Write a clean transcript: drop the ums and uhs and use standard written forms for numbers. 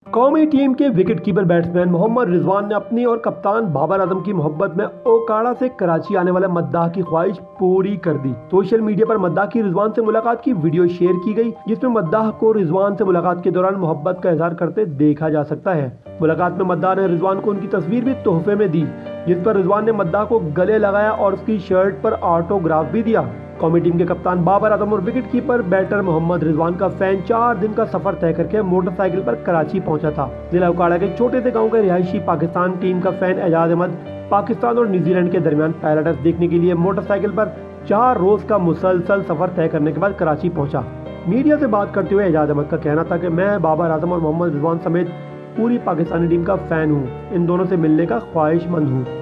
कौमी टीम के wicketkeeper batsman Mohammad Rizwan ने अपनी और कप्तान बाबर आजम की मोहब्बत में ओकाड़ा से कराची आने वाले मद्दाह की ख्वाहिश पूरी कर दी। सोशल मीडिया पर मद्दाह की रिजवान से मुलाकात की वीडियो शेयर की गई, जिसमें मद्दाह को रिजवान से मुलाकात के दौरान मोहब्बत का इजहार करते देखा जा सकता है। मुलाकात में मद्दाह ने रिजवान को उनकी तस्वीर भी तोहफे में दी, जिस पर रिजवान ने मद्दाह को गले लगाया और उसकी शर्ट पर ऑटोग्राफ भी दिया। कौमी टीम के कप्तान बाबर आजम और विकेटकीपर बैटर मोहम्मद रिजवान का फैन 4 दिन का सफर तय करके मोटरसाइकिल पर कराची पहुंचा था। जिला ओकाड़ा के छोटे से गांव के रिहायशी पाकिस्तान टीम का फैन एजाज अहमद पाकिस्तान और न्यूजीलैंड के दरमियान पहला टेस्ट देखने के लिए मोटरसाइकिल पर 4 रोज का मुसलसल सफर तय करने के बाद कराची पहुंचा। मीडिया से बात करते हुए एजाज अहमद का कहना था कि मैं बाबर आजम और मोहम्मद रिजवान समेत पूरी पाकिस्तानी टीम का फैन हूँ। इन दोनों से मिलने का ख्वाहिशमंद हूँ।